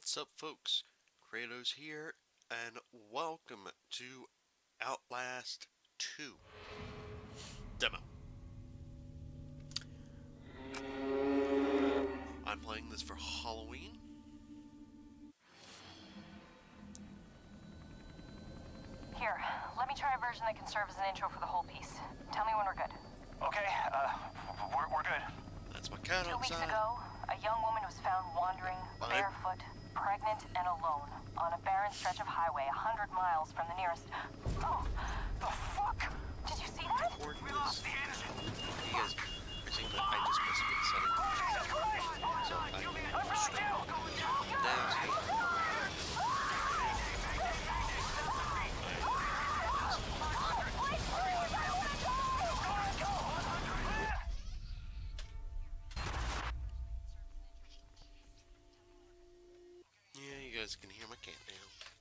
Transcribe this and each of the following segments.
What's up, folks? Kratos here, and welcome to Outlast 2 demo. I'm playing this for Halloween. Here, let me try a version that can serve as an intro for the whole piece. Tell me when we're good. Okay, we're good. That's my cat 2 weeks outside. ago, a young woman was found wandering, barefoot, pregnant, and alone on a barren stretch of highway 100 miles from the nearest... Oh, The fuck? did you see that? We lost the engine. You guys are seeing that I just messed with the setting. So I'm still going down. Yeah, you guys can hear my cat now.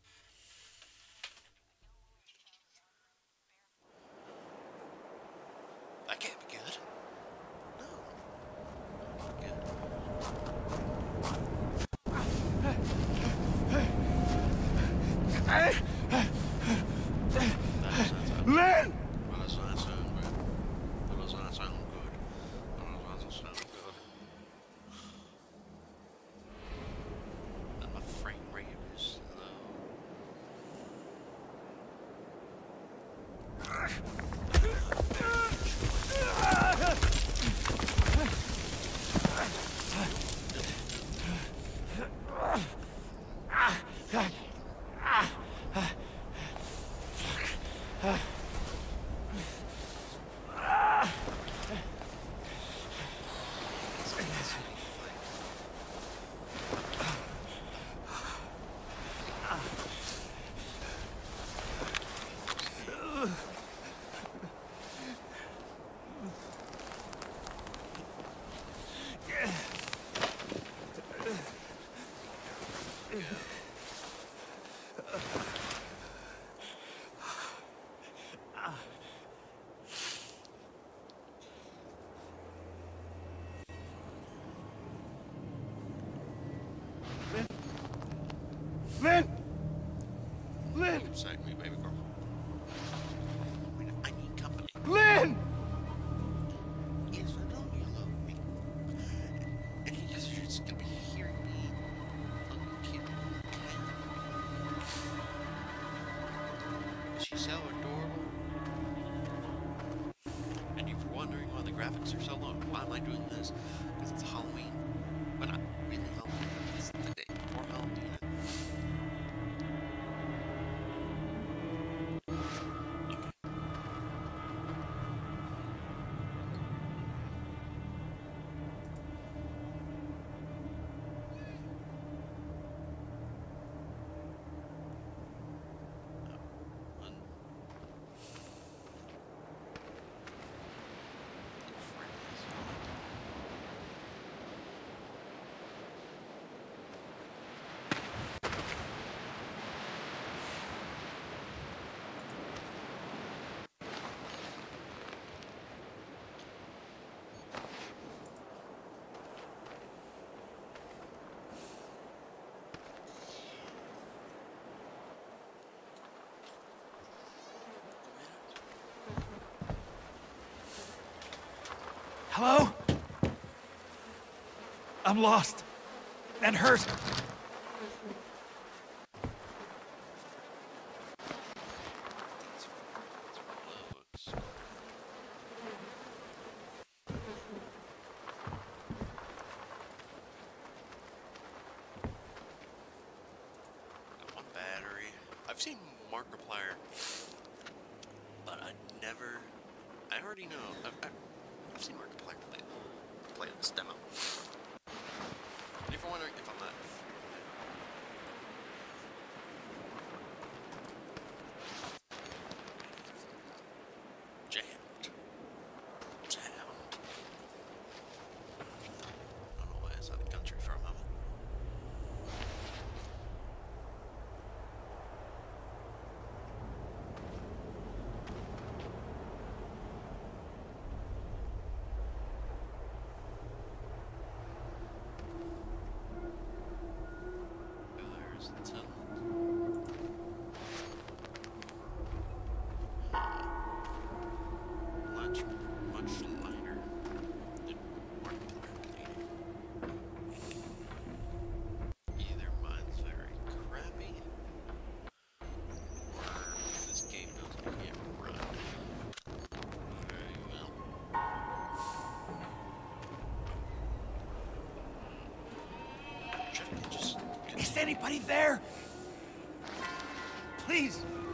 That can't be good. No. Lynn! Well, does that sound good? Well, does that sound good? Well, does that sound good? And my frame rate is low. Lynn! Lynn! Upset me, baby girl. I need company. Lynn! Yes, I know you love me. And you guys are just gonna be hearing me unkid. She's so adorable. And if you're wondering why the graphics are so low, why am I doing this? Because it's Halloween. But not really Halloween. It's the day before Halloween. Hello? I'm lost. And hurt. Got one battery. I've seen Markiplier, but I already know. I've seen Markiplier play this demo. And if you're wondering if I'm not jammed. I don't know why it's out of the country for a moment. Is it till? Much lighter than Markiplier played. Either mine's very crappy, or this game knows I can't run very well. Should I just Is anybody there? Please,